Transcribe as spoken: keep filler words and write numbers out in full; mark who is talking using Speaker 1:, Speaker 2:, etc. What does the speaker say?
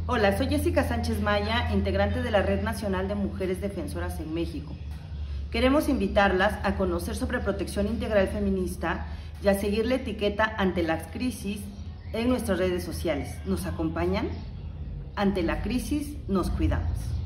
Speaker 1: Hola, soy Jessica Sánchez Maya, integrante de la Red Nacional de Mujeres Defensoras en México. Queremos invitarlas a conocer sobre protección integral feminista y a seguir la etiqueta ante las crisis en nuestras redes sociales. ¿Nos acompañan? Ante la crisis, nos cuidamos.